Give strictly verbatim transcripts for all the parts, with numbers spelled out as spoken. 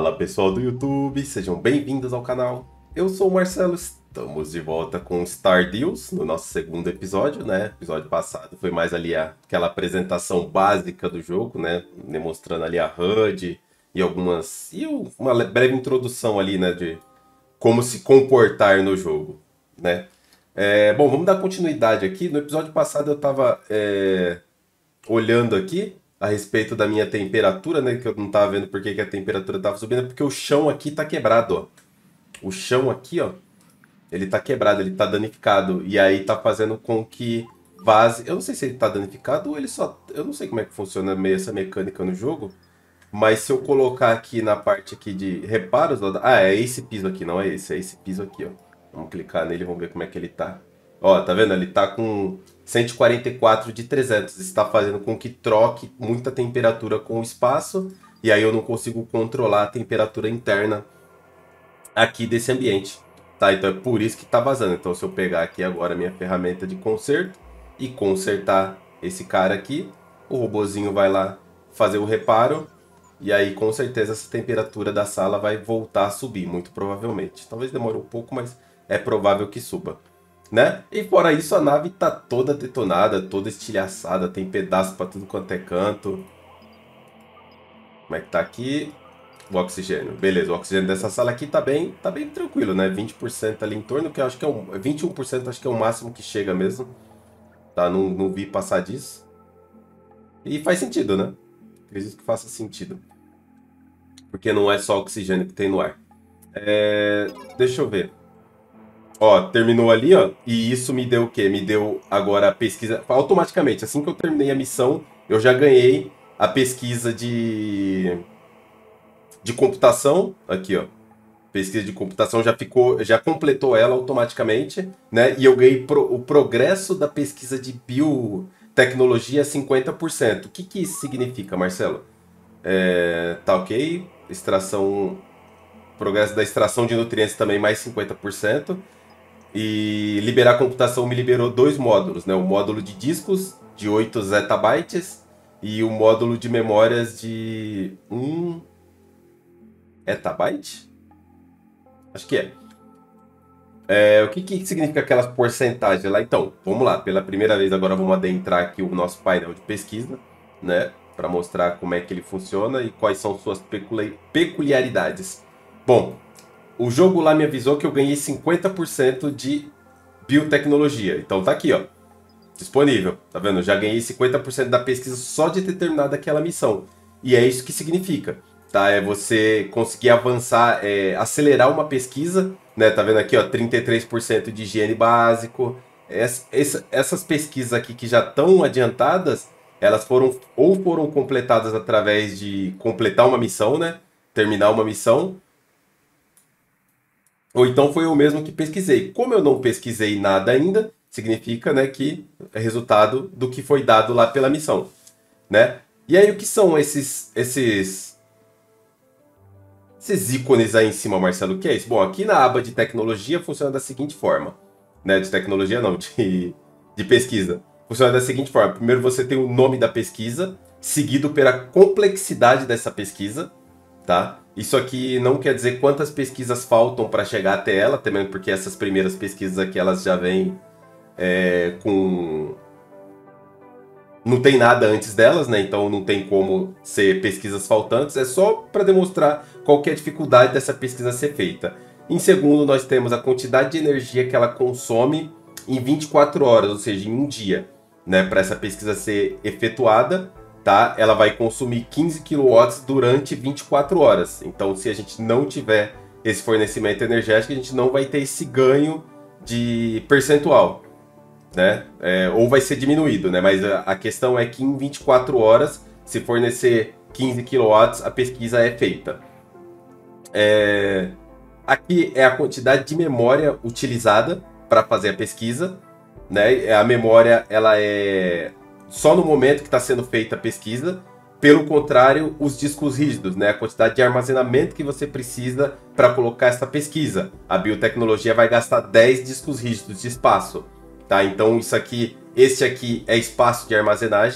Fala pessoal do YouTube, sejam bem-vindos ao canal. Eu sou o Marcelo, estamos de volta com Stardews no nosso segundo episódio, né? O episódio passado foi mais ali aquela apresentação básica do jogo, né? Demonstrando ali a H U D e algumas... e uma breve introdução ali, né? De como se comportar no jogo, né? É, bom, vamos dar continuidade aqui. No episódio passado eu estava é, olhando aqui a respeito da minha temperatura, né? Que eu não tava vendo porque que a temperatura tava subindo, porque o chão aqui tá quebrado, ó. O chão aqui, ó, ele tá quebrado, ele tá danificado. E aí tá fazendo com que vaze... Eu não sei se ele tá danificado ou ele só... Eu não sei como é que funciona meio essa mecânica no jogo. Mas se eu colocar aqui na parte aqui de reparos... Ó... Ah, é esse piso aqui, não é esse. É esse piso aqui, ó. Vamos clicar nele e vamos ver como é que ele tá. Ó, tá vendo? Ele tá com cento e quarenta e quatro de trezentos. Isso está fazendo com que troque muita temperatura com o espaço. E aí eu não consigo controlar a temperatura interna aqui desse ambiente. Tá? Então é por isso que tá vazando. Então se eu pegar aqui agora a minha ferramenta de conserto e consertar esse cara aqui, o robozinho vai lá fazer o reparo. E aí com certeza essa temperatura da sala vai voltar a subir, muito provavelmente. Talvez demore um pouco, mas é provável que suba. Né? E fora isso, a nave tá toda detonada, toda estilhaçada, tem pedaço para tudo quanto é canto. Como é que tá aqui? O oxigênio. Beleza, o oxigênio dessa sala aqui tá bem, tá bem tranquilo, né? vinte por cento ali em torno, que eu acho que é um... vinte e um por cento acho que é o máximo que chega mesmo. Tá? Não, não vi passar disso. E faz sentido, né? Acredito que faça sentido. Porque não é só oxigênio que tem no ar. É... Deixa eu ver. Ó, terminou ali, ó, e isso me deu o quê? Me deu agora a pesquisa, automaticamente, assim que eu terminei a missão, eu já ganhei a pesquisa de de computação, aqui, ó, pesquisa de computação já ficou, já completou ela automaticamente, né, e eu ganhei pro, o progresso da pesquisa de biotecnologia cinquenta por cento. O que que isso significa, Marcelo? É, tá ok, extração, progresso da extração de nutrientes também mais cinquenta por cento. E liberar a computação me liberou dois módulos, né? O módulo de discos de oito zettabytes e o módulo de memórias de um etabyte? Acho que é. É, o que, que significa aquelas porcentagens lá? Então, vamos lá. Pela primeira vez agora vamos adentrar aqui o nosso painel de pesquisa, né? Para mostrar como é que ele funciona e quais são suas peculiaridades. Bom, o jogo lá me avisou que eu ganhei cinquenta por cento de biotecnologia. Então tá aqui, ó. Disponível. Tá vendo? Eu já ganhei cinquenta por cento da pesquisa só de ter terminado aquela missão. E é isso que significa. Tá? É você conseguir avançar, é, acelerar uma pesquisa. Né? Tá vendo aqui, ó, trinta e três por cento de higiene básico. Essa, essa, essas pesquisas aqui que já estão adiantadas, elas foram ou foram completadas através de completar uma missão, né? Terminar uma missão. Ou então foi eu mesmo que pesquisei. Como eu não pesquisei nada ainda, significa, né, que é resultado do que foi dado lá pela missão, né? E aí o que são esses esses esses ícones aí em cima, Marcelo? O que é isso? Bom, aqui na aba de tecnologia funciona da seguinte forma, né? De tecnologia não, de, de pesquisa. Funciona da seguinte forma. Primeiro você tem o nome da pesquisa, seguido pela complexidade dessa pesquisa, tá? Isso aqui não quer dizer quantas pesquisas faltam para chegar até ela, também porque essas primeiras pesquisas aqui elas já vêm é, com... não tem nada antes delas, né? Então não tem como ser pesquisas faltantes, é só para demonstrar qual que é a dificuldade dessa pesquisa ser feita. Em segundo, nós temos a quantidade de energia que ela consome em vinte e quatro horas, ou seja, em um dia, né? Para essa pesquisa ser efetuada. Tá? Ela vai consumir quinze quilowatts durante vinte e quatro horas. Então, se a gente não tiver esse fornecimento energético, a gente não vai ter esse ganho de percentual, né? É, ou vai ser diminuído, né? Mas a, a questão é que em vinte e quatro horas, se fornecer quinze quilowatts, a pesquisa é feita. É... Aqui é a quantidade de memória utilizada para fazer a pesquisa, né? A memória, ela é só no momento que está sendo feita a pesquisa. Pelo contrário, os discos rígidos, né? A quantidade de armazenamento que você precisa para colocar essa pesquisa. A biotecnologia vai gastar dez discos rígidos de espaço, tá? Então isso aqui, este aqui é espaço de armazenagem,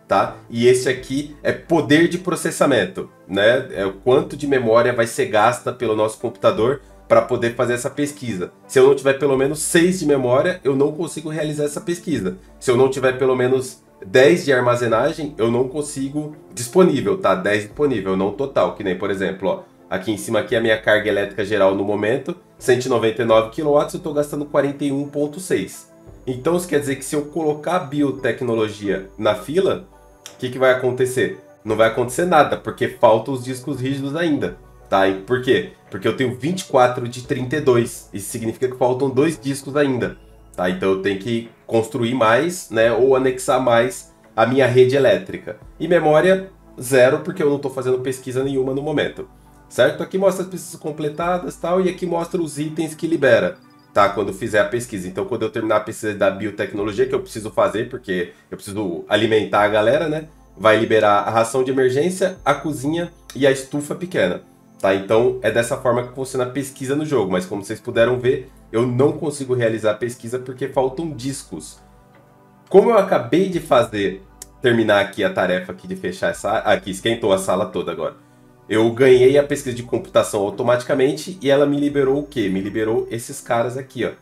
tá? E esse aqui é poder de processamento, né? É o quanto de memória vai ser gasta pelo nosso computador para poder fazer essa pesquisa. Se eu não tiver pelo menos seis de memória, eu não consigo realizar essa pesquisa. Se eu não tiver pelo menos dez de armazenagem, eu não consigo disponível, tá? dez disponível, não total, que nem, por exemplo, ó, aqui em cima aqui a minha carga elétrica geral no momento, cento e noventa e nove quilowatts, eu estou gastando quarenta e um vírgula seis. Então isso quer dizer que se eu colocar biotecnologia na fila, o que, que vai acontecer? Não vai acontecer nada, porque faltam os discos rígidos ainda. Tá? E por quê? Porque eu tenho vinte e quatro de trinta e dois. Isso significa que faltam dois discos ainda. Tá? Então eu tenho que construir mais, né, ou anexar mais a minha rede elétrica. E memória, zero, porque eu não estou fazendo pesquisa nenhuma no momento. Certo? Aqui mostra as pesquisas completadas, tal, e aqui mostra os itens que libera, tá? Quando fizer a pesquisa. Então, quando eu terminar a pesquisa da biotecnologia, que eu preciso fazer, porque eu preciso alimentar a galera, né? Vai liberar a ração de emergência, a cozinha e a estufa pequena. Tá? Então é dessa forma que funciona a pesquisa no jogo, mas como vocês puderam ver, eu não consigo realizar a pesquisa porque faltam discos. Como eu acabei de fazer, terminar aqui a tarefa aqui de fechar essa... Aqui, esquentou a sala toda agora. Eu ganhei a pesquisa de computação automaticamente e ela me liberou o quê? Me liberou esses caras aqui, ó.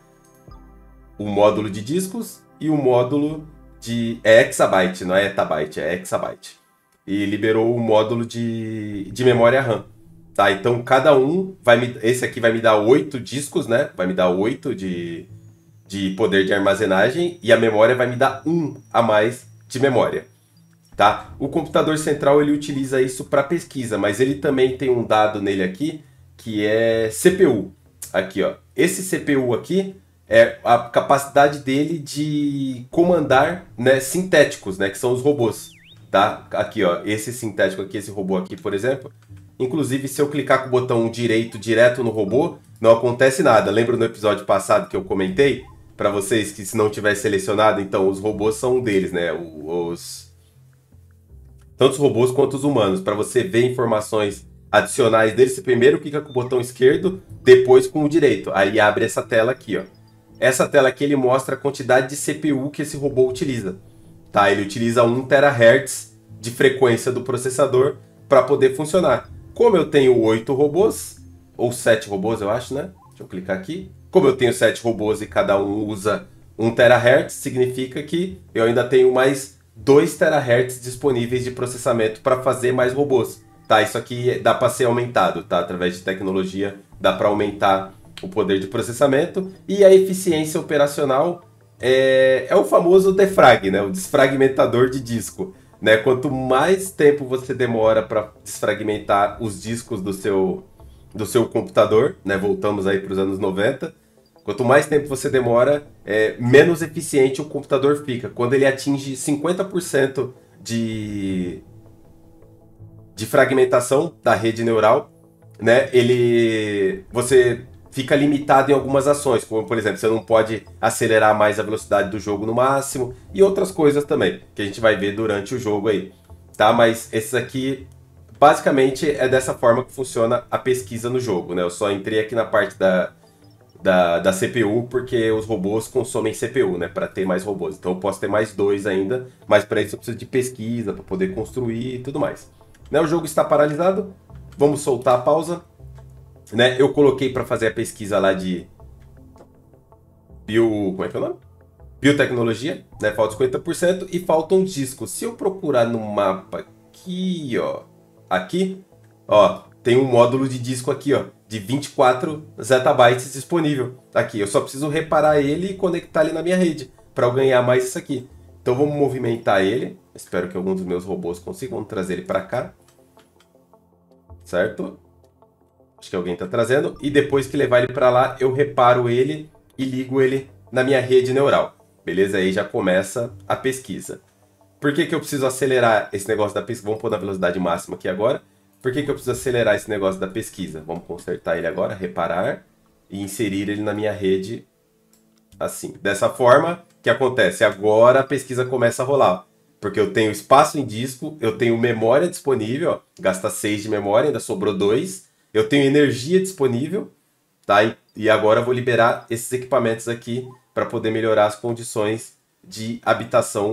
O módulo de discos e o módulo de... É exabyte, não é etabyte, é exabyte. E liberou o módulo de, de memória RAM. Tá, então cada um vai me... Esse aqui vai me dar oito discos, né? Vai me dar oito de, de poder de armazenagem e a memória vai me dar um a mais de memória. Tá? O computador central ele utiliza isso para pesquisa, mas ele também tem um dado nele aqui que é C P U. Aqui, ó. Esse C P U aqui é a capacidade dele de comandar, né, sintéticos, né, que são os robôs. Tá? Aqui, ó. Esse sintético aqui, esse robô aqui, por exemplo. Inclusive, se eu clicar com o botão direito direto no robô, não acontece nada. Lembra no episódio passado que eu comentei para vocês que se não tiver selecionado, então os robôs são um deles, né? Os tanto os robôs quanto os humanos. Para você ver informações adicionais deles, você primeiro clica com o botão esquerdo, depois com o direito. Aí abre essa tela aqui, ó. Essa tela aqui ele mostra a quantidade de C P U que esse robô utiliza. Tá? Ele utiliza um terahertz de frequência do processador para poder funcionar. Como eu tenho oito robôs, ou sete robôs eu acho, né? Deixa eu clicar aqui. Como eu tenho sete robôs e cada um usa um terahertz, significa que eu ainda tenho mais dois terahertz disponíveis de processamento para fazer mais robôs. Tá? Isso aqui dá para ser aumentado, tá? Através de tecnologia dá para aumentar o poder de processamento e a eficiência operacional é, é o famoso defrag, né? O desfragmentador de disco. Né? Quanto mais tempo você demora para desfragmentar os discos do seu, do seu computador, né? Voltamos aí para os anos noventa, quanto mais tempo você demora, é, menos eficiente o computador fica. Quando ele atinge cinquenta por cento de, de fragmentação da rede neural, né? Ele, você fica limitado em algumas ações, como por exemplo, você não pode acelerar mais a velocidade do jogo no máximo e outras coisas também, que a gente vai ver durante o jogo aí, tá? Mas esses aqui, basicamente, é dessa forma que funciona a pesquisa no jogo, né? Eu só entrei aqui na parte da, da, da C P U porque os robôs consomem C P U, né? Para ter mais robôs. Então eu posso ter mais dois ainda, mas para isso eu preciso de pesquisa, para poder construir e tudo mais. Né? O jogo está paralisado, vamos soltar a pausa. Né, eu coloquei para fazer a pesquisa lá de bio, como é que é o nome? Biotecnologia, né? Falta cinquenta por cento e faltam discos. Se eu procurar no mapa aqui, ó, aqui, ó, tem um módulo de disco aqui, ó, de vinte e quatro zettabytes disponível. Aqui, eu só preciso reparar ele e conectar ele na minha rede para eu ganhar mais isso aqui. Então vamos movimentar ele. Espero que algum dos meus robôs consigam trazer ele para cá. Certo? Acho que alguém está trazendo. E depois que levar ele para lá, eu reparo ele e ligo ele na minha rede neural. Beleza? Aí já começa a pesquisa. Por que que eu preciso acelerar esse negócio da pesquisa? Vamos pôr na velocidade máxima aqui agora. Por que que eu preciso acelerar esse negócio da pesquisa? Vamos consertar ele agora, reparar e inserir ele na minha rede assim. Dessa forma, o que acontece? Agora a pesquisa começa a rolar. Porque eu tenho espaço em disco, eu tenho memória disponível, ó, gasta seis de memória, ainda sobrou dois. Eu tenho energia disponível, tá? E, e agora eu vou liberar esses equipamentos aqui para poder melhorar as condições de habitação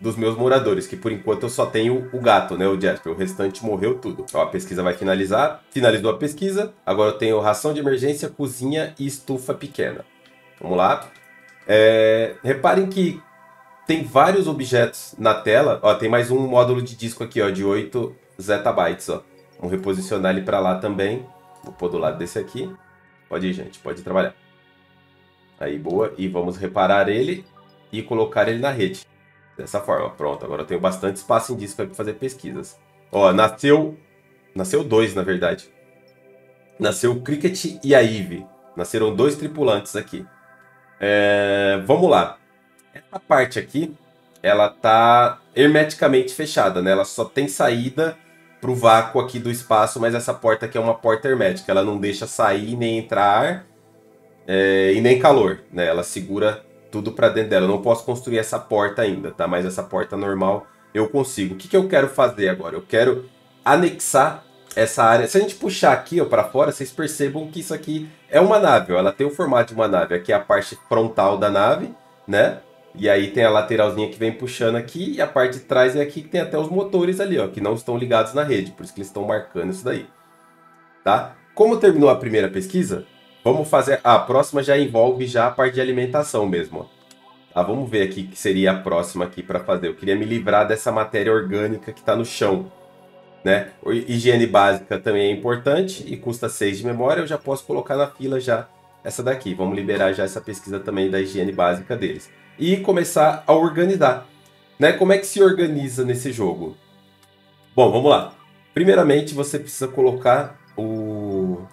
dos meus moradores, que por enquanto eu só tenho o gato, né, o Jasper, o restante morreu tudo. Ó, a pesquisa vai finalizar, finalizou a pesquisa, agora eu tenho ração de emergência, cozinha e estufa pequena. Vamos lá. É, reparem que tem vários objetos na tela, ó, tem mais um módulo de disco aqui, ó, de oito zettabytes, ó. Vamos reposicionar ele para lá também, vou pôr do lado desse aqui. Pode ir, gente, pode trabalhar. Aí, boa, e vamos reparar ele e colocar ele na rede. Dessa forma, pronto. Agora eu tenho bastante espaço em disco para fazer pesquisas. Ó, nasceu... Nasceu dois, na verdade. Nasceu o Cricket e a Eve. Nasceram dois tripulantes aqui. É... Vamos lá. Essa parte aqui, ela tá hermeticamente fechada, né? Ela só tem saída pro vácuo aqui do espaço, mas essa porta aqui é uma porta hermética. Ela não deixa sair nem entrar ar é... e nem calor, né? Ela segura tudo para dentro dela. Eu não posso construir essa porta ainda, tá? Mas essa porta normal eu consigo. O que, que eu quero fazer agora? Eu quero anexar essa área. Se a gente puxar aqui ó, para fora, vocês percebam que isso aqui é uma nave. Ó. Ela tem o formato de uma nave. Aqui é a parte frontal da nave, né? E aí tem a lateralzinha que vem puxando aqui. E a parte de trás é aqui que tem até os motores ali, ó, que não estão ligados na rede. Por isso que eles estão marcando isso daí. Tá? Como terminou a primeira pesquisa, vamos fazer... Ah, a próxima já envolve já a parte de alimentação mesmo. Ó. Tá, vamos ver aqui que seria a próxima aqui para fazer. Eu queria me livrar dessa matéria orgânica que está no chão. Né? Higiene básica também é importante e custa seis de memória. Eu já posso colocar na fila já essa daqui. Vamos liberar já essa pesquisa também da higiene básica deles. E começar a organizar. Né? Como é que se organiza nesse jogo? Bom, vamos lá. Primeiramente você precisa colocar o...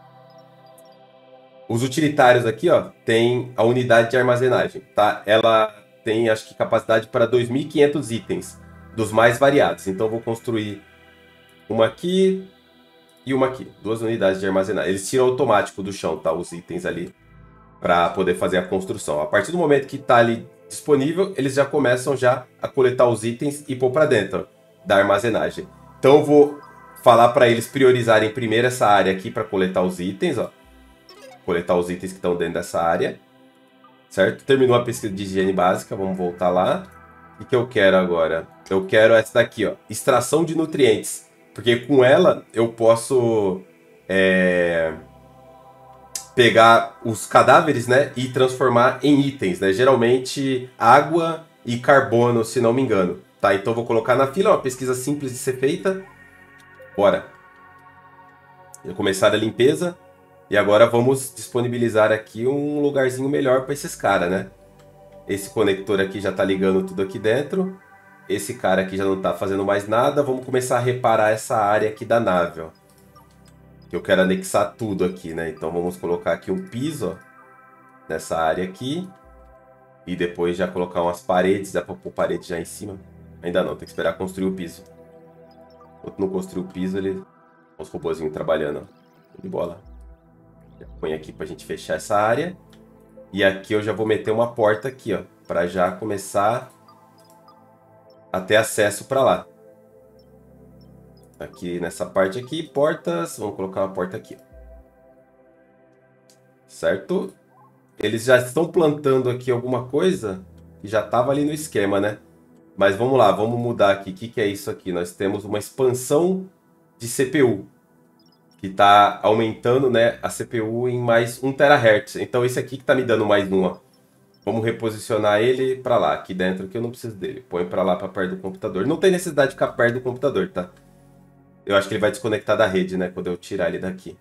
Os utilitários aqui, ó, tem a unidade de armazenagem, tá? Ela tem, acho que, capacidade para dois mil e quinhentos itens, dos mais variados. Então, eu vou construir uma aqui e uma aqui. Duas unidades de armazenagem. Eles tiram automático do chão, tá? Os itens ali, para poder fazer a construção. A partir do momento que tá ali disponível, eles já começam já a coletar os itens e pôr para dentro da armazenagem. Então, eu vou falar para eles priorizarem primeiro essa área aqui para coletar os itens, ó. Coletar os itens que estão dentro dessa área, certo? Terminou a pesquisa de higiene básica, vamos voltar lá. O que eu quero agora? Eu quero essa daqui, ó, extração de nutrientes, porque com ela eu posso é, pegar os cadáveres, né, e transformar em itens, né? Geralmente água e carbono, se não me engano, tá? Então eu vou colocar na fila, uma pesquisa simples de ser feita. Bora. Eu começar a limpeza. E agora vamos disponibilizar aqui um lugarzinho melhor para esses caras, né? Esse conector aqui já está ligando tudo aqui dentro. Esse cara aqui já não está fazendo mais nada. Vamos começar a reparar essa área aqui da nave, ó. Que eu quero anexar tudo aqui, né? Então vamos colocar aqui um piso, ó, nessa área aqui. E depois já colocar umas paredes. Dá para pôr parede já em cima? Ainda não, tem que esperar construir o piso. Enquanto não construir o piso, ele... os robozinhos trabalhando, ó. De bola. Já põe aqui pra gente fechar essa área. E aqui eu já vou meter uma porta aqui, ó. Pra já começar a ter acesso pra lá. Aqui nessa parte aqui, portas. Vamos colocar uma porta aqui, ó. Certo? Eles já estão plantando aqui alguma coisa que já tava ali no esquema, né? Mas vamos lá, vamos mudar aqui. O que que é isso aqui? Nós temos uma expansão de C P U. Que está aumentando, né, a C P U em mais um terahertz. Então esse aqui que está me dando mais um, ó. Vamos reposicionar ele para lá, aqui dentro, que eu não preciso dele. Põe para lá, para perto do computador. Não tem necessidade de ficar perto do computador, tá? Eu acho que ele vai desconectar da rede, né, quando eu tirar ele daqui.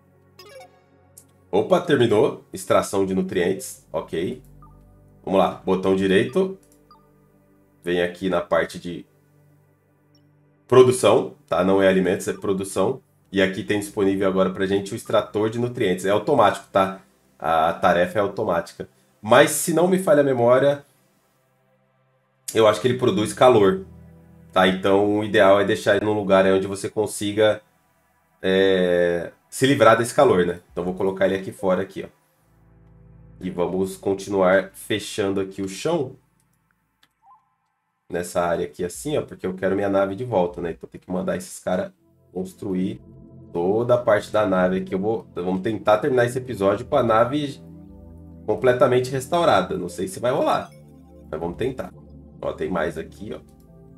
Opa, terminou. Extração de nutrientes, ok. Vamos lá, botão direito. Vem aqui na parte de produção, tá? Não é alimentos, é produção. E aqui tem disponível agora pra gente o extrator de nutrientes. É automático, tá? A tarefa é automática. Mas se não me falha a memória, eu acho que ele produz calor. Tá? Então o ideal é deixar ele num lugar onde você consiga é, se livrar desse calor, né? Então vou colocar ele aqui fora, aqui, ó. E vamos continuar fechando aqui o chão. Nessa área aqui assim, ó. Porque eu quero minha nave de volta, né? Então tem que mandar esses caras construir toda a parte da nave aqui. Eu vou, vamos tentar terminar esse episódio com a nave completamente restaurada. Não sei se vai rolar, mas vamos tentar. Ó, tem mais aqui, ó.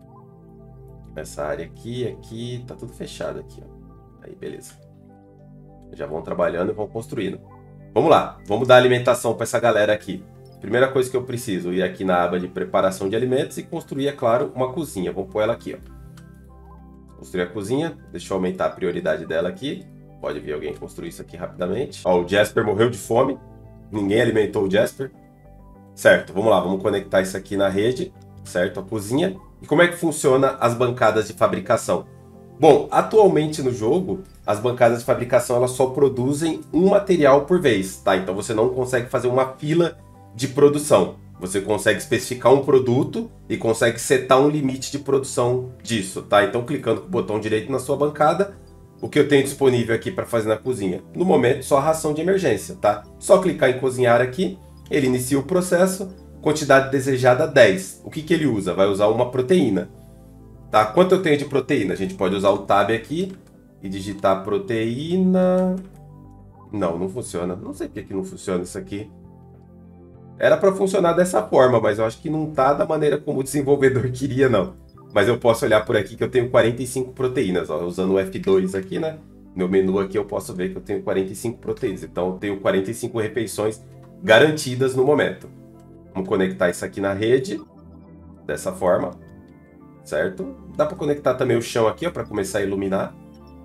Essa área aqui, aqui, tá tudo fechado aqui, ó. Aí, beleza. Já vão trabalhando e vão construindo. Vamos lá, vamos dar alimentação para essa galera aqui. Primeira coisa que eu preciso, ir aqui na aba de preparação de alimentos e construir, é claro, uma cozinha. Vamos pôr ela aqui, ó. Construir a cozinha, deixa eu aumentar a prioridade dela aqui. Pode vir alguém construir isso aqui rapidamente. Ó, o Jasper morreu de fome. Ninguém alimentou o Jasper. Certo, vamos lá, vamos conectar isso aqui na rede, certo? A cozinha. E como é que funciona as bancadas de fabricação? Bom, atualmente no jogo, as bancadas de fabricação elas só produzem um material por vez, tá? Então você não consegue fazer uma fila de produção. Você consegue especificar um produto e consegue setar um limite de produção disso, tá? Então clicando com o botão direito na sua bancada, o que eu tenho disponível aqui para fazer na cozinha? No momento, só a ração de emergência, tá? Só clicar em cozinhar aqui, ele inicia o processo, quantidade desejada dez. O que que ele usa? Vai usar uma proteína. Tá? Quanto eu tenho de proteína? A gente pode usar o tab aqui e digitar proteína. Não, não funciona. Não sei porque que não funciona isso aqui. Era para funcionar dessa forma, mas eu acho que não tá da maneira como o desenvolvedor queria, não. Mas eu posso olhar por aqui que eu tenho quarenta e cinco proteínas. Ó, usando o F dois aqui, né? No menu aqui eu posso ver que eu tenho quarenta e cinco proteínas. Então eu tenho quarenta e cinco refeições garantidas no momento. Vamos conectar isso aqui na rede. Dessa forma. Certo? Dá para conectar também o chão aqui, ó, para começar a iluminar.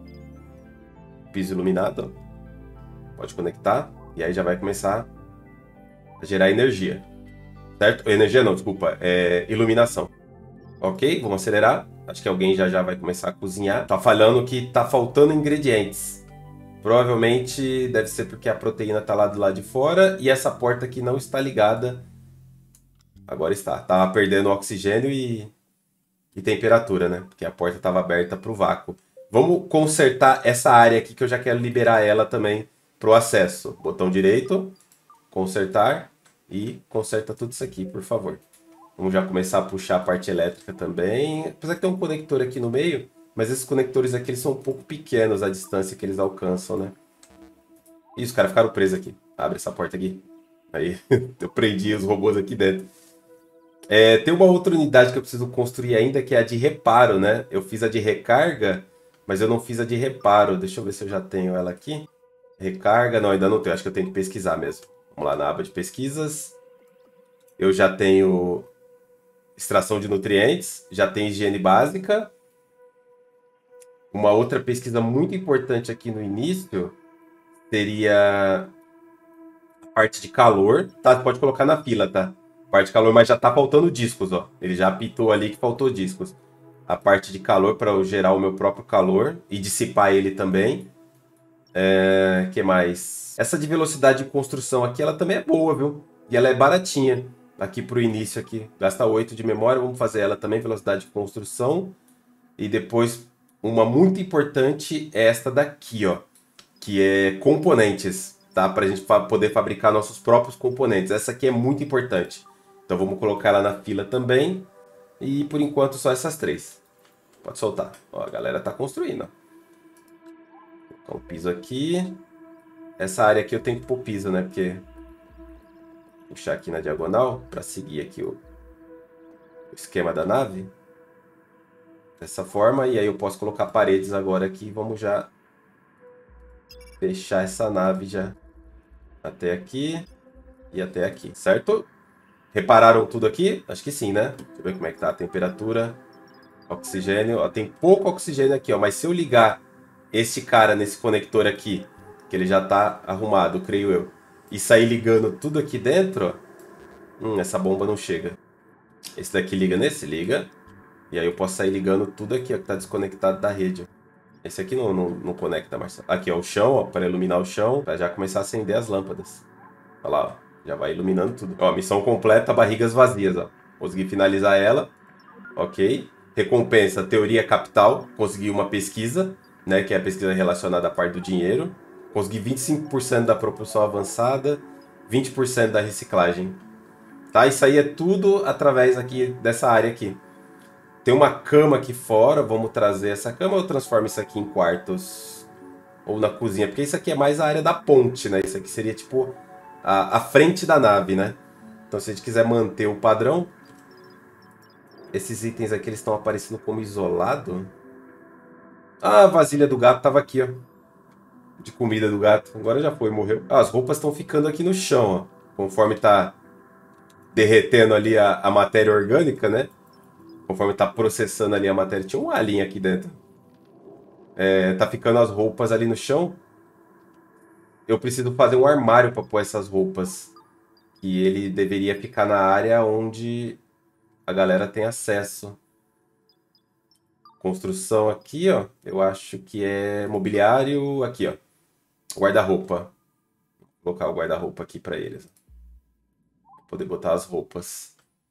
Piso iluminado. Ó. Pode conectar. E aí já vai começar a gerar energia. Certo? Energia não, desculpa. É iluminação. Ok? Vamos acelerar. Acho que alguém já já vai começar a cozinhar. Tá falando que tá faltando ingredientes. Provavelmente deve ser porque a proteína tá lá do lado de fora e essa porta aqui não está ligada. Agora está. Tava perdendo oxigênio e, e temperatura, né? Porque a porta estava aberta para o vácuo. Vamos consertar essa área aqui que eu já quero liberar ela também para o acesso. Botão direito, consertar e conserta tudo isso aqui, por favor. Vamos já começar a puxar a parte elétrica também. Apesar que tem um conector aqui no meio, mas esses conectores aqui eles são um pouco pequenos a distância que eles alcançam, né? Ih, os caras ficaram presos aqui. Abre essa porta aqui. Aí, eu prendi os robôs aqui dentro. É, tem uma outra unidade que eu preciso construir ainda, que é a de reparo, né? Eu fiz a de recarga, mas eu não fiz a de reparo. Deixa eu ver se eu já tenho ela aqui. Recarga, não, ainda não tenho. Acho que eu tenho que pesquisar mesmo. Vamos lá na aba de pesquisas. Eu já tenho extração de nutrientes, já tenho higiene básica. Uma outra pesquisa muito importante aqui no início seria a parte de calor. Tá, pode colocar na fila, tá? Parte de calor, mas já tá faltando discos, ó. Ele já apitou ali que faltou discos. A parte de calor para eu gerar o meu próprio calor e dissipar ele também. É, que mais? Essa de velocidade de construção aqui, ela também é boa, viu? E ela é baratinha. Aqui pro início aqui. Gasta oito de memória, vamos fazer ela também, velocidade de construção. E depois, uma muito importante é esta daqui, ó. Que é componentes, tá? Pra gente fa- poder fabricar nossos próprios componentes. Essa aqui é muito importante. Então vamos colocar ela na fila também. E por enquanto só essas três. Pode soltar. Ó, a galera tá construindo. Ó. Então piso aqui. Essa área aqui eu tenho que pôr piso, né? Porque... puxar aqui na diagonal para seguir aqui o... o esquema da nave. Dessa forma. E aí eu posso colocar paredes agora aqui. Vamos já fechar essa nave já. Até aqui. E até aqui, certo? Repararam tudo aqui? Acho que sim, né? Deixa eu ver como é que tá a temperatura. Oxigênio. Ó, tem pouco oxigênio aqui, ó. Mas se eu ligar esse cara nesse conector aqui, que ele já tá arrumado, creio eu, e sair ligando tudo aqui dentro, ó, hum, essa bomba não chega. Esse daqui liga nesse? Liga. E aí eu posso sair ligando tudo aqui, ó, que tá desconectado da rede. Ó. Esse aqui não, não, não conecta, Marcelo. Aqui, ó, o chão, ó, para iluminar o chão, para já começar a acender as lâmpadas. Olha lá, ó. Já vai iluminando tudo. Ó, missão completa, barrigas vazias, ó. Consegui finalizar ela. Ok. Recompensa, teoria capital. Consegui uma pesquisa, né? Que é a pesquisa relacionada à parte do dinheiro. Consegui vinte e cinco por cento da propulsão avançada. vinte por cento da reciclagem. Tá? Isso aí é tudo através aqui dessa área aqui. Tem uma cama aqui fora. Vamos trazer essa cama ou eu transformo isso aqui em quartos? Ou na cozinha? Porque isso aqui é mais a área da ponte, né? Isso aqui seria tipo... A, a frente da nave, né? Então se a gente quiser manter o padrão, Esses itens aqui eles estão aparecendo como isolado. Ah, a vasilha do gato tava aqui, ó. De comida do gato. Agora já foi, morreu. Ah, as roupas estão ficando aqui no chão, ó. Conforme tá derretendo ali a, a matéria orgânica, né? Conforme tá processando ali a matéria. Tinha um alien aqui dentro. É, tá ficando as roupas ali no chão. Eu preciso fazer um armário para pôr essas roupas. E ele deveria ficar na área onde a galera tem acesso. Construção aqui, ó. Eu acho que é mobiliário. Aqui, ó. Guarda-roupa. Vou colocar o guarda-roupa aqui para eles. Pra poder botar as roupas.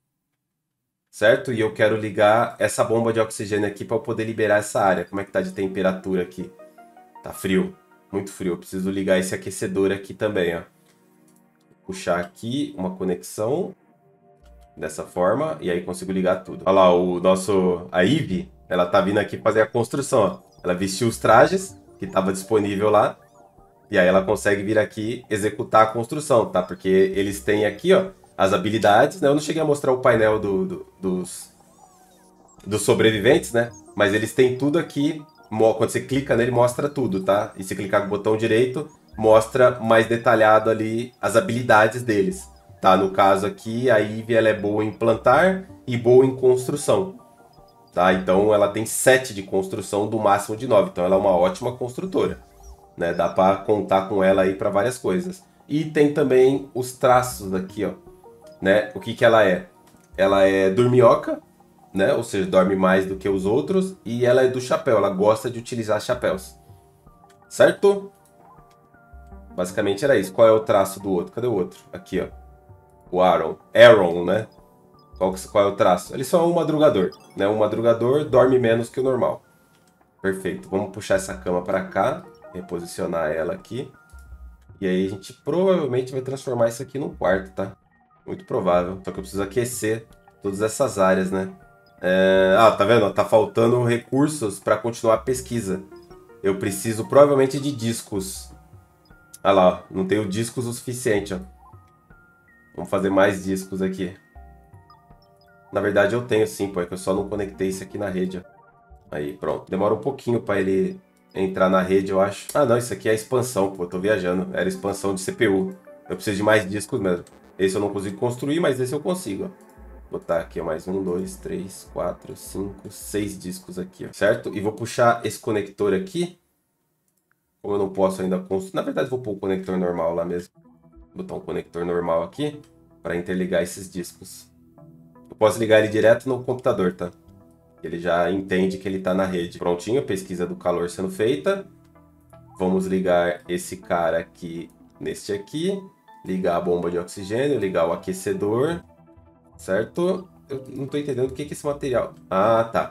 Certo? E eu quero ligar essa bomba de oxigênio aqui para eu poder liberar essa área. Como é que tá de temperatura aqui? Tá frio. Muito frio. Eu preciso ligar esse aquecedor aqui também, ó. Puxar aqui uma conexão. Dessa forma. E aí consigo ligar tudo. Olha lá, o nosso... A Ivy, ela tá vindo aqui fazer a construção, ó. Ela vestiu os trajes que estava disponível lá. E aí ela consegue vir aqui executar a construção, tá? Porque eles têm aqui, ó, as habilidades, né? Eu não cheguei a mostrar o painel do, do, dos, dos sobreviventes, né? Mas eles têm tudo aqui. Quando você clica nele, mostra tudo, tá? E se clicar com o botão direito, mostra mais detalhado ali as habilidades deles. Tá? No caso aqui, a Ivy ela é boa em plantar e boa em construção. Tá? Então ela tem sete de construção do máximo de nove. Então ela é uma ótima construtora. Né? Dá para contar com ela aí para várias coisas. E tem também os traços aqui, ó. Né? O que, que ela é? Ela é dorminhoca, né? Ou seja, dorme mais do que os outros. E ela é do chapéu, ela gosta de utilizar chapéus. Certo? Basicamente era isso. Qual é o traço do outro? Cadê o outro? Aqui, ó. O Aaron. Aaron, né? Qual, qual é o traço? Ele só é um madrugador, né? Um madrugador dorme menos que o normal. Perfeito. Vamos puxar essa cama para cá. Reposicionar ela aqui. E aí a gente provavelmente vai transformar isso aqui num quarto, tá? Muito provável. Só que eu preciso aquecer todas essas áreas, né? É... Ah, tá vendo? Tá faltando recursos para continuar a pesquisa. Eu preciso provavelmente de discos. Ah lá, ó. Não tenho discos o suficiente, ó. Vamos fazer mais discos aqui. Na verdade eu tenho sim, pô. É que eu só não conectei isso aqui na rede, ó. Aí, pronto. Demora um pouquinho para ele entrar na rede, eu acho. Ah, não. Isso aqui é a expansão, pô. Eu tô viajando. Era expansão de C P U. Eu preciso de mais discos mesmo. Esse eu não consigo construir, mas esse eu consigo, ó. Vou botar aqui, ó, mais um, dois, três, quatro, cinco, seis discos aqui, ó. Certo? E vou puxar esse conector aqui. Como eu não posso ainda construir... Na verdade, vou pôr o conector normal lá mesmo. Vou botar um conector normal aqui para interligar esses discos. Eu posso ligar ele direto no computador, tá? Ele já entende que ele está na rede. Prontinho, pesquisa do calor sendo feita. Vamos ligar esse cara aqui neste aqui. Ligar a bomba de oxigênio, ligar o aquecedor. Certo? Eu não estou entendendo o que é esse material. Ah, tá.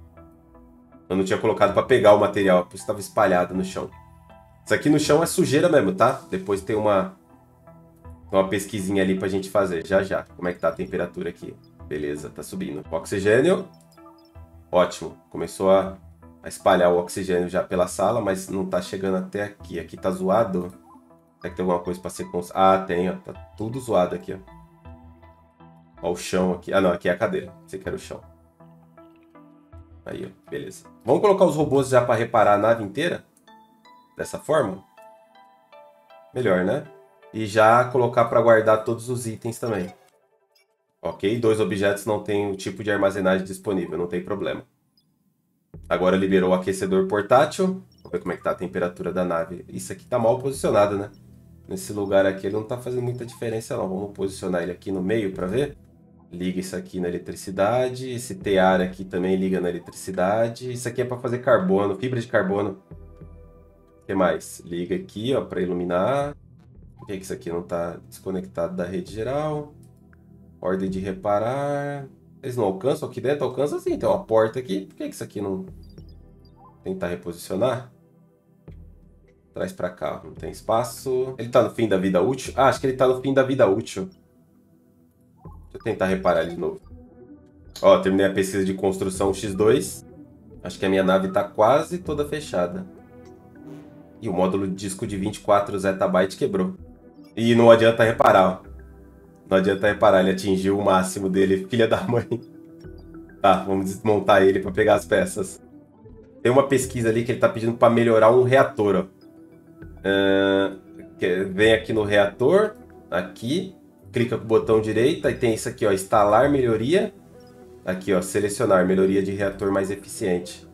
Eu não tinha colocado para pegar o material, por isso estava espalhado no chão. Isso aqui no chão é sujeira mesmo, tá? Depois tem uma, uma pesquisinha ali pra gente fazer, já já. Como é que tá a temperatura aqui? Beleza, tá subindo. Oxigênio. Ótimo. Começou a, a espalhar o oxigênio já pela sala, mas não tá chegando até aqui. Aqui tá zoado. Será que tem alguma coisa pra ser... Cons... Ah, tem, ó. Tá tudo zoado aqui, ó. Ó o chão aqui. Ah, não. Aqui é a cadeira. Você quer o chão. Aí, ó. Beleza. Vamos colocar os robôs já pra reparar a nave inteira? Dessa forma? Melhor, né? E já colocar para guardar todos os itens também. Ok, dois objetos não tem o tipo de armazenagem disponível, não tem problema. Agora liberou o aquecedor portátil. Vamos ver como é que tá a temperatura da nave. Isso aqui tá mal posicionado, né? Nesse lugar aqui ele não tá fazendo muita diferença não. Vamos posicionar ele aqui no meio para ver. Liga isso aqui na eletricidade. Esse tear aqui também liga na eletricidade. Isso aqui é para fazer carbono, fibra de carbono. O que mais? Liga aqui, ó, para iluminar. Por que isso aqui não está desconectado da rede geral? Ordem de reparar. Eles não alcançam aqui dentro? Alcança sim, tem uma porta aqui. Por que isso aqui não... Tentar reposicionar? Traz para cá, não tem espaço. Ele está no fim da vida útil? Ah, acho que ele está no fim da vida útil. Deixa eu tentar reparar ele de novo. Ó, terminei a pesquisa de construção X dois. Acho que a minha nave está quase toda fechada. E o módulo de disco de vinte e quatro zettabytes quebrou. E não adianta reparar, ó. Não adianta reparar, ele atingiu o máximo dele, filha da mãe. Tá, vamos desmontar ele para pegar as peças. Tem uma pesquisa ali que ele tá pedindo para melhorar um reator, ó. Uh, vem aqui no reator, aqui, clica com o botão direito, aí tem isso aqui, ó, instalar melhoria. Aqui, ó, selecionar melhoria de reator mais eficiente.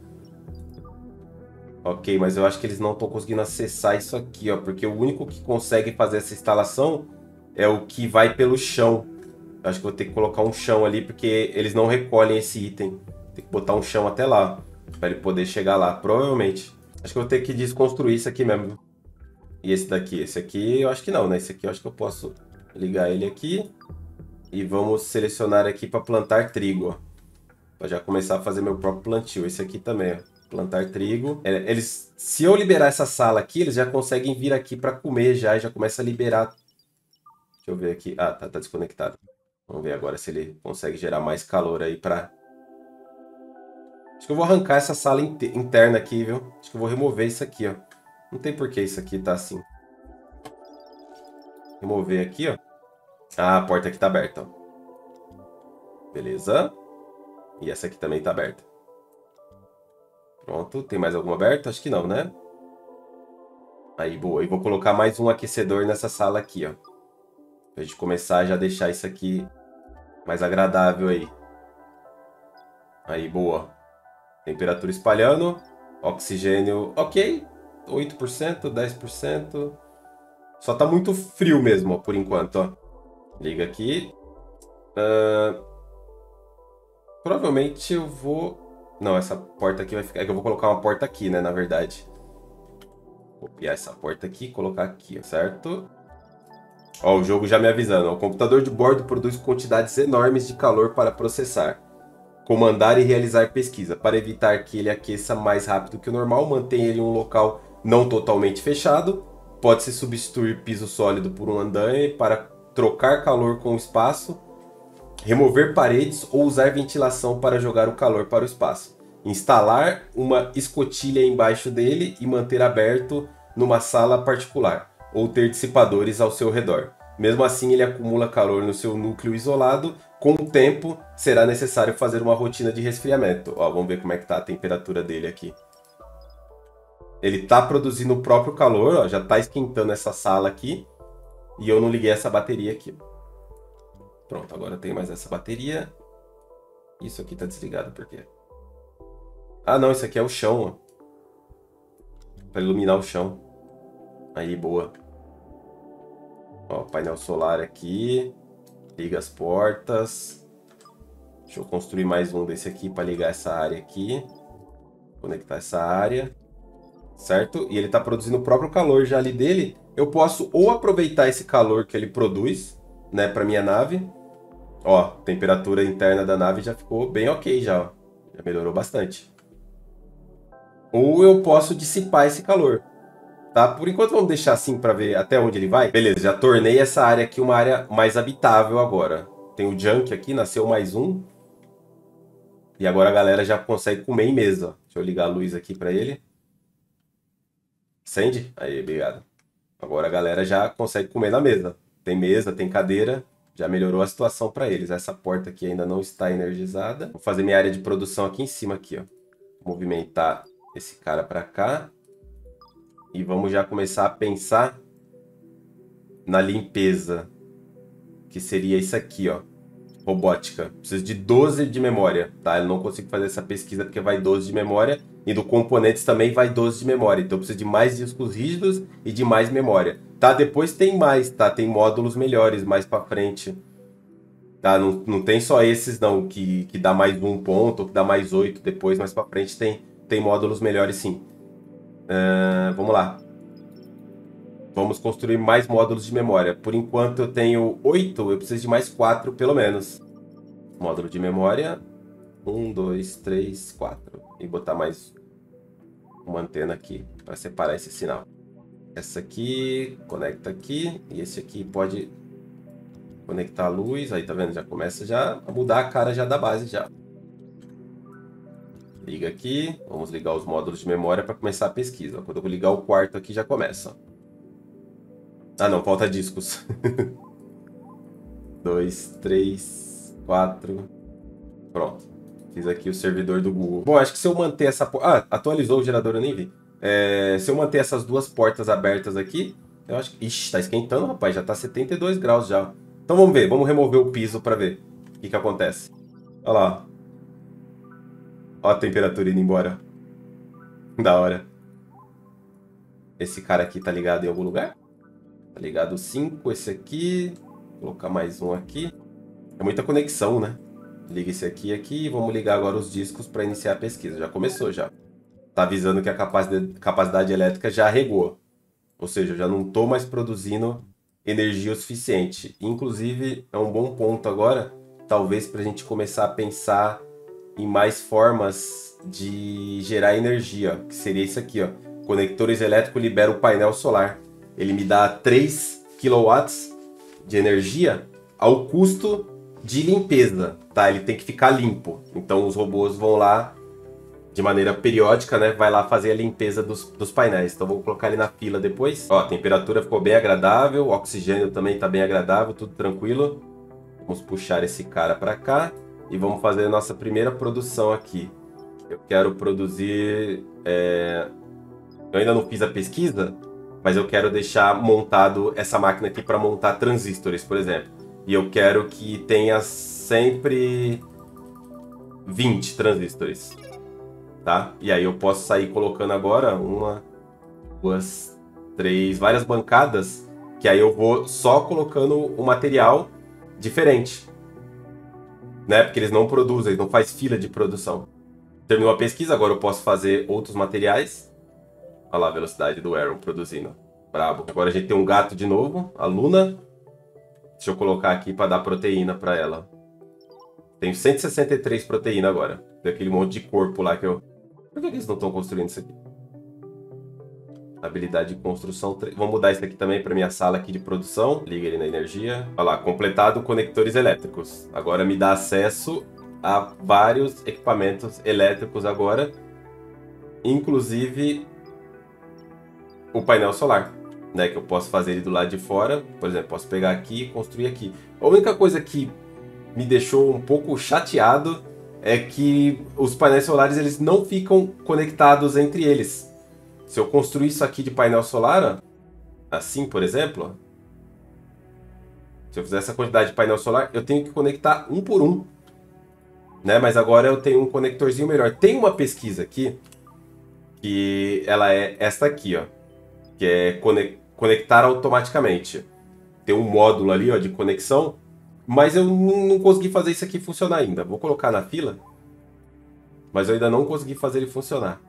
Ok, mas eu acho que eles não estão conseguindo acessar isso aqui, ó, porque o único que consegue fazer essa instalação é o que vai pelo chão. Eu acho que vou ter que colocar um chão ali, porque eles não recolhem esse item. Tem que botar um chão até lá, para ele poder chegar lá, provavelmente. Acho que eu vou ter que desconstruir isso aqui mesmo. E esse daqui? Esse aqui eu acho que não, né? Esse aqui eu acho que eu posso ligar ele aqui. E vamos selecionar aqui para plantar trigo, ó. Para já começar a fazer meu próprio plantio. Esse aqui também, ó. Plantar trigo. Eles, se eu liberar essa sala aqui, eles já conseguem vir aqui para comer já e já começa a liberar. Deixa eu ver aqui. Ah, tá, tá desconectado. Vamos ver agora se ele consegue gerar mais calor aí para... Acho que eu vou arrancar essa sala interna aqui, viu? Acho que eu vou remover isso aqui, ó. Não tem por que isso aqui tá assim. Remover aqui, ó. Ah, a porta aqui tá aberta, ó. Beleza. E essa aqui também tá aberta. Pronto. Tem mais alguma aberta? Acho que não, né? Aí, boa. E vou colocar mais um aquecedor nessa sala aqui, ó. Pra gente começar a já deixar isso aqui mais agradável aí. Aí, boa. Temperatura espalhando. Oxigênio, ok. oito por cento, dez por cento. Só tá muito frio mesmo, ó, por enquanto, ó. Liga aqui. Uh... Provavelmente eu vou... Não, essa porta aqui vai ficar... É que eu vou colocar uma porta aqui, né, na verdade. Copiar essa porta aqui e colocar aqui, certo? Ó, o jogo já me avisando. Ó, o computador de bordo produz quantidades enormes de calor para processar, comandar e realizar pesquisa. Para evitar que ele aqueça mais rápido que o normal, mantém ele em um local não totalmente fechado. Pode-se substituir piso sólido por um andaime para trocar calor com o espaço, remover paredes ou usar ventilação para jogar o calor para o espaço. Instalar uma escotilha embaixo dele e manter aberto numa sala particular, ou ter dissipadores ao seu redor. Mesmo assim, ele acumula calor no seu núcleo isolado. Com o tempo, será necessário fazer uma rotina de resfriamento. Ó, vamos ver como é que tá a temperatura dele aqui. Ele está produzindo o próprio calor, ó, já está esquentando essa sala aqui. E eu não liguei essa bateria aqui. Pronto, agora tem mais essa bateria. Isso aqui está desligado, por quê? Ah, não, isso aqui é o chão, ó. Para iluminar o chão. Aí, boa. Ó, painel solar aqui. Liga as portas. Deixa eu construir mais um desse aqui para ligar essa área aqui. Conectar essa área. Certo? E ele está produzindo o próprio calor já ali dele. Eu posso ou aproveitar esse calor que ele produz, né, para minha nave. Ó, a temperatura interna da nave já ficou bem ok já, ó. Já melhorou bastante. Ou eu posso dissipar esse calor. Tá? Por enquanto vamos deixar assim para ver até onde ele vai. Beleza, já tornei essa área aqui uma área mais habitável agora. Tem o junk aqui, nasceu mais um. E agora a galera já consegue comer em mesa. Deixa eu ligar a luz aqui para ele. Acende? Aí, obrigado. Agora a galera já consegue comer na mesa. Tem mesa, tem cadeira. Já melhorou a situação para eles. Essa porta aqui ainda não está energizada. Vou fazer minha área de produção aqui em cima aqui, ó. Movimentar esse cara para cá. E vamos já começar a pensar na limpeza, que seria isso aqui, ó. Robótica. Preciso de doze de memória, tá? Eu não consigo fazer essa pesquisa porque vai doze de memória. E do componentes também vai doze de memória. Então eu preciso de mais discos rígidos e de mais memória. Tá? Depois tem mais, tá? Tem módulos melhores mais pra frente. Tá? Não, não tem só esses não, que, que dá mais um ponto, ou que dá mais oito depois. Mais pra frente tem, tem módulos melhores sim. Uh, vamos lá. Vamos construir mais módulos de memória. Por enquanto eu tenho oito, eu preciso de mais quatro pelo menos. Módulo de memória. um, dois, três, quatro. E botar mais uma antena aqui para separar esse sinal. Essa aqui conecta aqui. E esse aqui pode conectar a luz. Aí tá vendo? Já começa já a mudar a cara já da base já. Liga aqui. Vamos ligar os módulos de memória para começar a pesquisa. Quando eu vou ligar o quarto aqui já começa. Ah não, falta discos. dois, três, quatro. Pronto. Fiz aqui o servidor do Google. Bom, acho que se eu manter essa porta... Ah, atualizou o gerador, eu nem vi. É... Se eu manter essas duas portas abertas aqui, eu acho que... Ixi, tá esquentando, rapaz. Já tá setenta e dois graus já. Então vamos ver. Vamos remover o piso pra ver o que que acontece. Olha lá. Olha a temperatura indo embora. Da hora. Esse cara aqui tá ligado em algum lugar? Tá ligado cinco, esse aqui. Vou colocar mais um aqui. É muita conexão, né? Liga esse aqui e aqui. Vamos ligar agora os discos para iniciar a pesquisa. Já começou, já. Tá avisando que a capacidade, capacidade elétrica já regou. Ou seja, eu já não tô mais produzindo energia o suficiente. Inclusive, é um bom ponto agora, talvez, para a gente começar a pensar em mais formas de gerar energia. Que seria isso aqui, ó. Conectores elétricos liberam o painel solar. Ele me dá três quilowatts de energia ao custo de limpeza, tá? Ele tem que ficar limpo. Então os robôs vão lá de maneira periódica, né? Vai lá fazer a limpeza dos, dos painéis. Então vou colocar ele na fila depois. Ó, a temperatura ficou bem agradável, o oxigênio também tá bem agradável, tudo tranquilo. Vamos puxar esse cara para cá e vamos fazer a nossa primeira produção aqui. Eu quero produzir... É... Eu ainda não fiz a pesquisa, mas eu quero deixar montado essa máquina aqui para montar transistores, por exemplo. E eu quero que tenha sempre vinte transistores, tá? E aí eu posso sair colocando agora uma, duas, três, várias bancadas, que aí eu vou só colocando o material diferente, né? Porque eles não produzem, não faz fila de produção. Terminou a pesquisa, agora eu posso fazer outros materiais. Olha lá a velocidade do Aaron produzindo. Brabo. Agora a gente tem um gato de novo, a Luna. Deixa eu colocar aqui para dar proteína para ela. Tenho cento e sessenta e três proteína agora. Daquele monte de corpo lá que eu... Por que eles não estão construindo isso aqui? Habilidade de construção. Vamos mudar isso aqui também para minha sala aqui de produção. Liga ele na energia. Olha lá, completado conectores elétricos. Agora me dá acesso a vários equipamentos elétricos agora. Inclusive o painel solar, né? Que eu posso fazer ele do lado de fora. Por exemplo, posso pegar aqui e construir aqui. A única coisa que me deixou um pouco chateado é que os painéis solares eles não ficam conectados entre eles. Se eu construir isso aqui de painel solar, ó, assim, por exemplo, ó, se eu fizer essa quantidade de painel solar, eu tenho que conectar um por um, né? Mas agora eu tenho um conectorzinho melhor. Tem uma pesquisa aqui que ela é esta aqui, ó, que é conectar automaticamente. Tem um módulo ali, ó, de conexão, mas eu não consegui fazer isso aqui funcionar ainda. Vou colocar na fila, mas eu ainda não consegui fazer ele funcionar.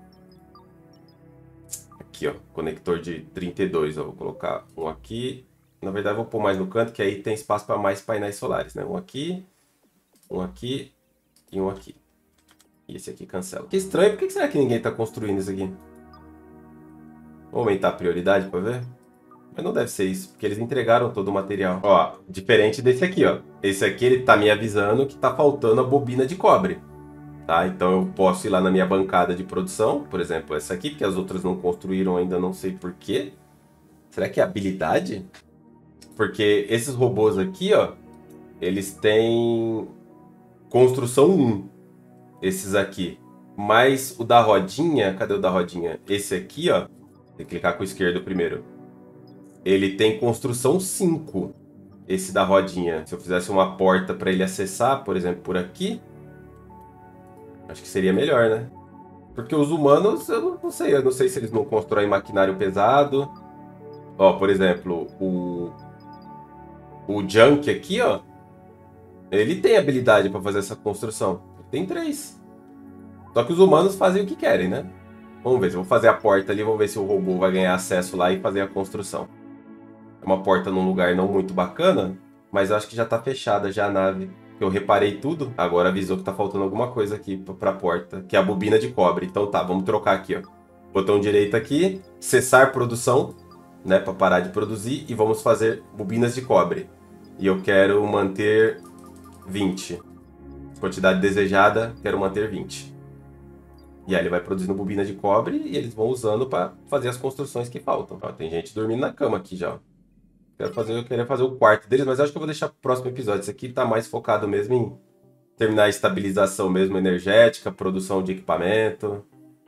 Aqui, ó, conector de trinta e dois, ó, vou colocar um aqui. Na verdade, vou pôr mais no canto, que aí tem espaço para mais painéis solares, né? Um aqui, um aqui e um aqui. E esse aqui cancela. Que estranho, por que será que ninguém está construindo isso aqui? Vou aumentar a prioridade para ver. Mas não deve ser isso, porque eles entregaram todo o material. Ó, diferente desse aqui, ó. Esse aqui, ele tá me avisando que tá faltando a bobina de cobre. Tá? Então eu posso ir lá na minha bancada de produção, por exemplo, essa aqui, porque as outras não construíram ainda, não sei porquê. Será que é habilidade? Porque esses robôs aqui, ó, eles têm construção um. Esses aqui. Mas o da rodinha, cadê o da rodinha? Esse aqui, ó. Tem que clicar com o esquerdo primeiro. Ele tem construção cinco. Esse da rodinha. Se eu fizesse uma porta para ele acessar, por exemplo, por aqui, acho que seria melhor, né? Porque os humanos, eu não sei. Eu não sei se eles não constroem maquinário pesado. Ó, por exemplo, o... O Junk aqui, ó. Ele tem habilidade para fazer essa construção. Tem três. Só que os humanos fazem o que querem, né? Vamos ver, se eu vou fazer a porta ali, vamos ver se o robô vai ganhar acesso lá e fazer a construção. É uma porta num lugar não muito bacana, mas eu acho que já tá fechada já a nave. Eu reparei tudo, agora avisou que tá faltando alguma coisa aqui pra porta, que é a bobina de cobre. Então tá, vamos trocar aqui, ó. Botão direito aqui, cessar produção, né, pra parar de produzir, e vamos fazer bobinas de cobre. E eu quero manter vinte. Quantidade desejada, quero manter vinte. E aí ele vai produzindo bobina de cobre e eles vão usando para fazer as construções que faltam. Ó, tem gente dormindo na cama aqui já. Ó. Quero fazer, eu queria fazer o quarto deles, mas acho que eu vou deixar pro próximo episódio. Esse aqui tá mais focado mesmo em terminar a estabilização mesmo energética, produção de equipamento.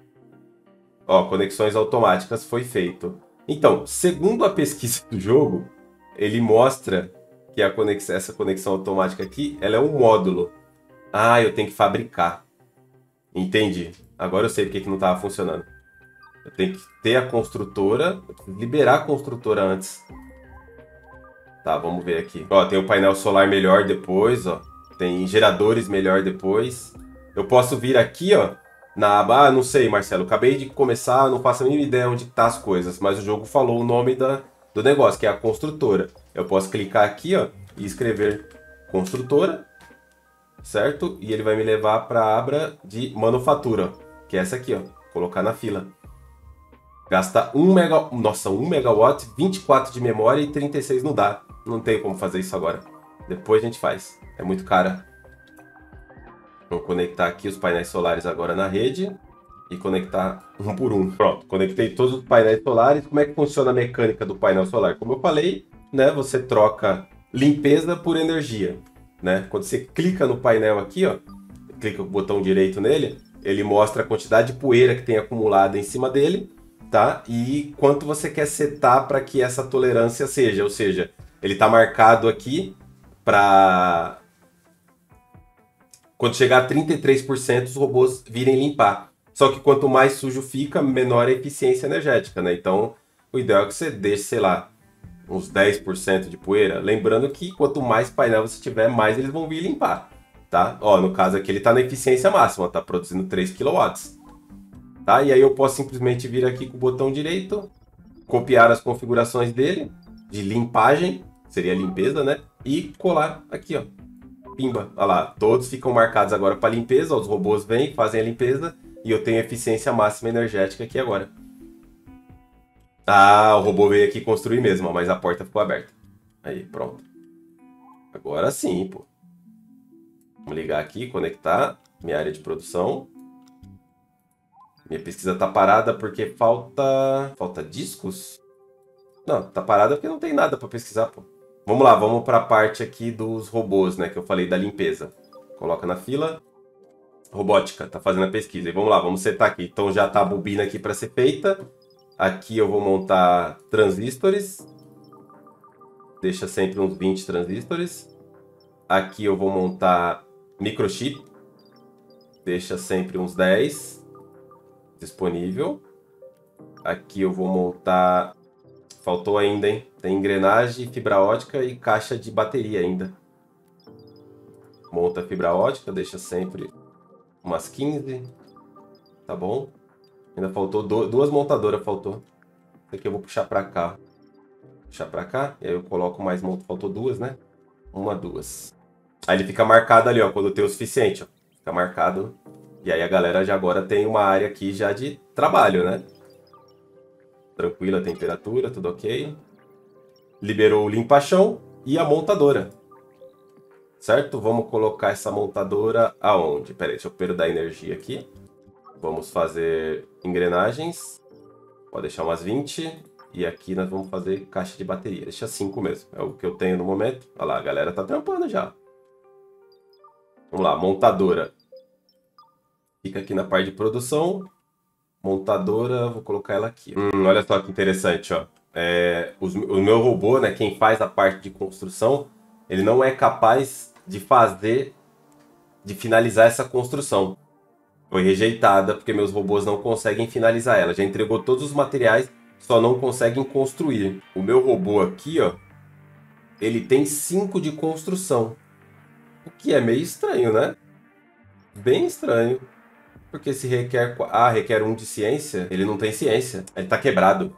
Ó, conexões automáticas foi feito. Então, segundo a pesquisa do jogo, ele mostra que a conexão, essa conexão automática aqui, ela é um módulo. Ah, eu tenho que fabricar. Entendi. Agora eu sei porque que não estava funcionando. Eu tenho que ter a construtora, liberar a construtora antes. Tá, vamos ver aqui. Ó, tem o painel solar melhor depois, ó. Tem geradores melhor depois. Eu posso vir aqui, ó, na aba... Ah, não sei, Marcelo. Acabei de começar, não faço a mínima ideia onde tá as coisas. Mas o jogo falou o nome da, do negócio, que é a construtora. Eu posso clicar aqui, ó, e escrever construtora, certo? E ele vai me levar para a aba de manufatura, que é essa aqui, ó. Colocar na fila. Gasta um mega... Nossa, um megawatt, vinte e quatro de memória e trinta e seis não dá. Não tem como fazer isso agora. Depois a gente faz. É muito cara. Vamos conectar aqui os painéis solares agora na rede. E conectar um por um. Pronto, conectei todos os painéis solares. Como é que funciona a mecânica do painel solar? Como eu falei, né, você troca limpeza por energia. Né? Quando você clica no painel aqui, ó, clica com o botão direito nele, ele mostra a quantidade de poeira que tem acumulada em cima dele, tá? E quanto você quer setar para que essa tolerância seja. Ou seja, ele está marcado aqui para quando chegar a trinta e três por cento os robôs virem limpar. Só que quanto mais sujo fica, menor a eficiência energética, né? Então, o ideal é que você deixe, sei lá, uns dez por cento de poeira. Lembrando que quanto mais painel você tiver, mais eles vão vir limpar, tá? Ó, no caso aqui ele está na eficiência máxima, tá produzindo três quilowatts. Tá? E aí eu posso simplesmente vir aqui com o botão direito, copiar as configurações dele, de limpagem, seria limpeza, né? E colar aqui, ó. Pimba, olha lá, todos ficam marcados agora para limpeza, ó, os robôs vêm, fazem a limpeza e eu tenho eficiência máxima energética aqui agora. Ah, o robô veio aqui construir mesmo, ó, mas a porta ficou aberta. Aí, pronto. Agora sim, pô. Vamos ligar aqui, conectar minha área de produção. Minha pesquisa tá parada porque falta... Falta discos? Não, tá parada porque não tem nada para pesquisar, pô. Vamos lá, vamos para a parte aqui dos robôs, né, que eu falei da limpeza. Coloca na fila. Robótica, tá fazendo a pesquisa. E vamos lá, vamos setar aqui. Então já tá a bobina aqui para ser feita. Aqui eu vou montar transistores. Deixa sempre uns vinte transistores. Aqui eu vou montar microchip. Deixa sempre uns dez. Disponível. Aqui eu vou montar... Faltou ainda, hein? Tem engrenagem, fibra ótica e caixa de bateria ainda. Monta a fibra ótica, deixa sempre umas quinze. Tá bom? Ainda faltou do... duas montadoras, faltou. Isso aqui eu vou puxar pra cá. Puxar pra cá, e aí eu coloco mais monta. Faltou duas, né? Uma, duas. Aí ele fica marcado ali, ó, quando tem o suficiente, ó. Fica marcado. E aí a galera já agora tem uma área aqui já de trabalho, né? Tranquila a temperatura, tudo ok. Liberou o limpa-chão e a montadora. Certo? Vamos colocar essa montadora aonde? Pera aí, deixa eu perder a energia aqui. Vamos fazer engrenagens. Pode deixar umas vinte. E aqui nós vamos fazer caixa de bateria. Deixa cinco mesmo. É o que eu tenho no momento. Olha lá, a galera tá trampando já. Vamos lá, montadora. Fica aqui na parte de produção. Montadora, vou colocar ela aqui. Hum, olha só que interessante, ó. É, os, o meu robô, né, quem faz a parte de construção, ele não é capaz de fazer, de finalizar essa construção. Foi rejeitada porque meus robôs não conseguem finalizar ela. Já entregou todos os materiais, só não conseguem construir. O meu robô aqui, ó, ele tem cinco de construção. O que é meio estranho, né? Bem estranho. Porque se requer... Ah, requer um de ciência. Ele não tem ciência. Ele tá quebrado.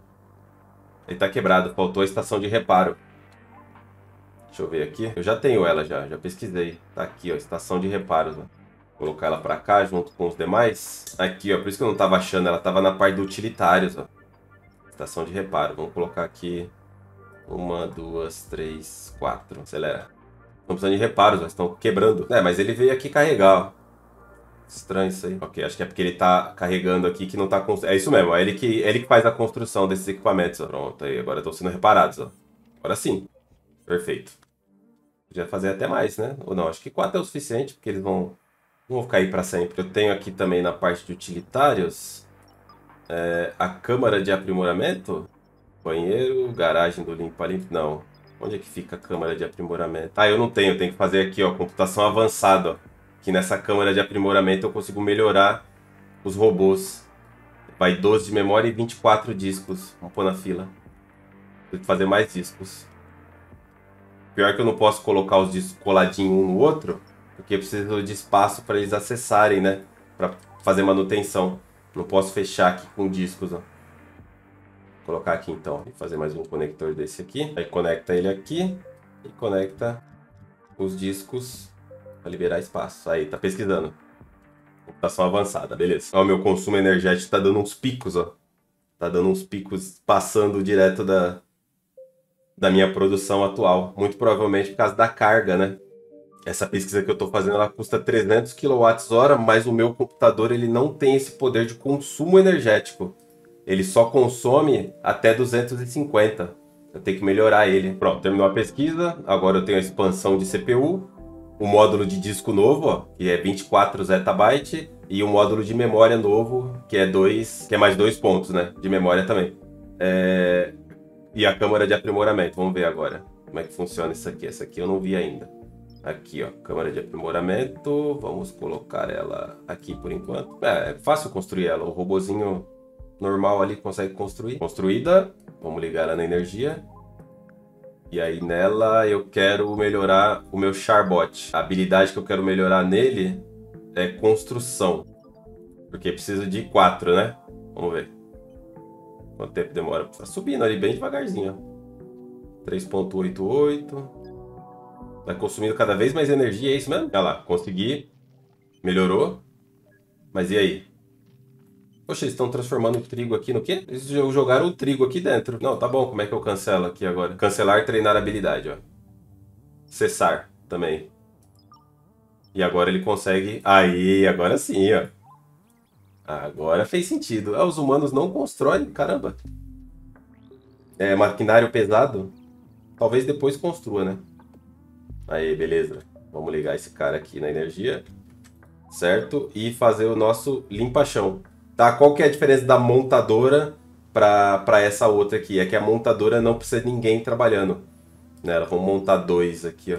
Ele tá quebrado. Faltou a estação de reparo. Deixa eu ver aqui. Eu já tenho ela já. Já pesquisei. Tá aqui, ó. Estação de reparos, ó. Vou colocar ela pra cá junto com os demais. Aqui, ó. Por isso que eu não tava achando. Ela tava na parte do utilitários, ó. Estação de reparo. Vamos colocar aqui. Uma, duas, três, quatro. Acelera. Estão precisando de reparos, ó. Estão quebrando. É, mas ele veio aqui carregar, ó. Estranho isso aí. Ok, acho que é porque ele tá carregando aqui que não tá... Constru... É isso mesmo, é ele que, é ele que faz a construção desses equipamentos. Ó. Pronto, aí agora estão sendo reparados. Ó. Agora sim. Perfeito. Podia fazer até mais, né? Ou não, acho que quatro é o suficiente, porque eles vão, não vão ficar aí para sempre. Eu tenho aqui também na parte de utilitários é, a câmara de aprimoramento. Banheiro, garagem do limpa-limpa. Não. Onde é que fica a câmara de aprimoramento? Ah, eu não tenho. Eu tenho que fazer aqui, ó, computação avançada, ó. Que nessa câmara de aprimoramento eu consigo melhorar os robôs. Vai doze de memória e vinte e quatro discos. Vamos pôr na fila. Tem que fazer mais discos. Pior que eu não posso colocar os discos coladinhos um no outro, porque eu preciso de espaço para eles acessarem, né? Para fazer manutenção. Não posso fechar aqui com discos, ó. Vou colocar aqui então. E fazer mais um conector desse aqui. Aí conecta ele aqui e conecta os discos para liberar espaço. Aí, tá pesquisando. Computação avançada, beleza. Ó, o meu consumo energético tá dando uns picos, ó. Tá dando uns picos passando direto da, da minha produção atual. Muito provavelmente por causa da carga, né? Essa pesquisa que eu tô fazendo, ela custa trezentos quilowatt-hora, mas o meu computador, ele não tem esse poder de consumo energético. Ele só consome até duzentos e cinquenta. Eu tenho que melhorar ele. Pronto, terminou a pesquisa. Agora eu tenho a expansão de C P U. O módulo de disco novo, ó, que é vinte e quatro zettabytes, e o módulo de memória novo, que é dois, que é mais dois pontos, né, de memória também. É... E a câmara de aprimoramento, vamos ver agora como é que funciona isso aqui. Essa aqui eu não vi ainda. Aqui, ó, câmara de aprimoramento, vamos colocar ela aqui por enquanto. É, é fácil construir ela, o robozinho normal ali consegue construir. Construída, vamos ligar ela na energia. E aí nela eu quero melhorar o meu Charbot. A habilidade que eu quero melhorar nele é construção. Porque precisa de quatro, né? Vamos ver. Quanto tempo demora? Tá subindo ali bem devagarzinho. três ponto oitenta e oito. Vai consumindo cada vez mais energia, é isso mesmo? Olha lá, consegui. Melhorou. Mas e aí? Poxa, eles estão transformando o trigo aqui no quê? Eles jogaram o trigo aqui dentro. Não, tá bom, como é que eu cancelo aqui agora? Cancelar, treinar habilidade, ó. Cessar também. E agora ele consegue... Aí, agora sim, ó. Agora fez sentido. Ah, os humanos não constroem, caramba. É, maquinário pesado. Talvez depois construa, né? Aí, beleza. Vamos ligar esse cara aqui na energia. Certo? E fazer o nosso limpa-chão. Tá? Qual que é a diferença da montadora para essa outra aqui? É que a montadora não precisa de ninguém trabalhando. Né? Vamos montar dois aqui, ó.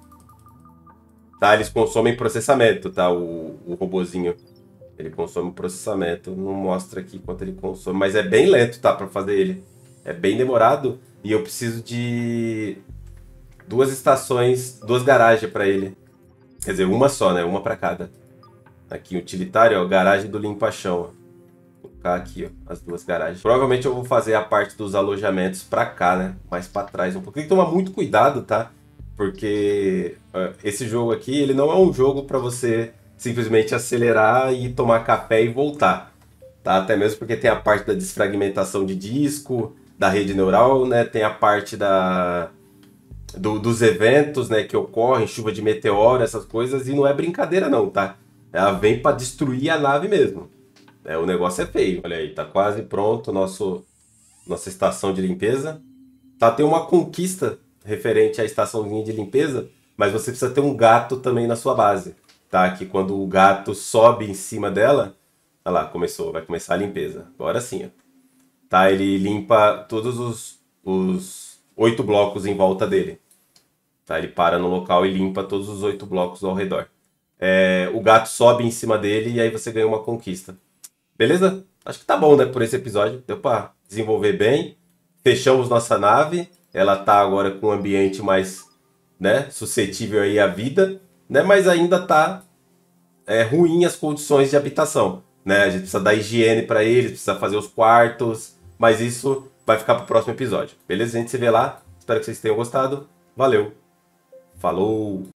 Tá? Eles consomem processamento, tá? O, o robozinho. Ele consome processamento. Não mostra aqui quanto ele consome. Mas é bem lento, tá? Para fazer ele. É bem demorado. E eu preciso de duas estações, duas garagens para ele. Quer dizer, uma só, né? Uma para cada. Aqui, utilitário, ó, garagem do limpa-chão. Vou colocar aqui, ó, as duas garagens. Provavelmente eu vou fazer a parte dos alojamentos pra cá, né? Mais pra trás um pouco. Tem que tomar muito cuidado, tá? Porque ó, esse jogo aqui, ele não é um jogo pra você simplesmente acelerar e tomar café e voltar. Tá? Até mesmo porque tem a parte da desfragmentação de disco, da rede neural, né? Tem a parte da... Do, dos eventos, né, que ocorrem, chuva de meteoro, essas coisas, e não é brincadeira não, tá? Ela vem para destruir a nave mesmo. É, o negócio é feio. Olha aí, tá quase pronto nosso nossa estação de limpeza. Tá, tem uma conquista referente à estaçãozinha de limpeza, mas você precisa ter um gato também na sua base, tá? Que quando o gato sobe em cima dela, olha lá, começou, vai começar a limpeza. Agora sim, ó. Tá, ele limpa todos os, os oito blocos em volta dele. Tá, ele para no local e limpa todos os oito blocos ao redor. É, o gato sobe em cima dele e aí você ganha uma conquista. Beleza? Acho que tá bom, né, por esse episódio. Deu pra desenvolver bem. Fechamos nossa nave. Ela tá agora com um ambiente mais, né, suscetível aí à vida, né, mas ainda tá é, ruim as condições de habitação, né? A gente precisa dar higiene para eles, precisa fazer os quartos, mas isso vai ficar pro próximo episódio. Beleza? A gente se vê lá. Espero que vocês tenham gostado. Valeu. Falou!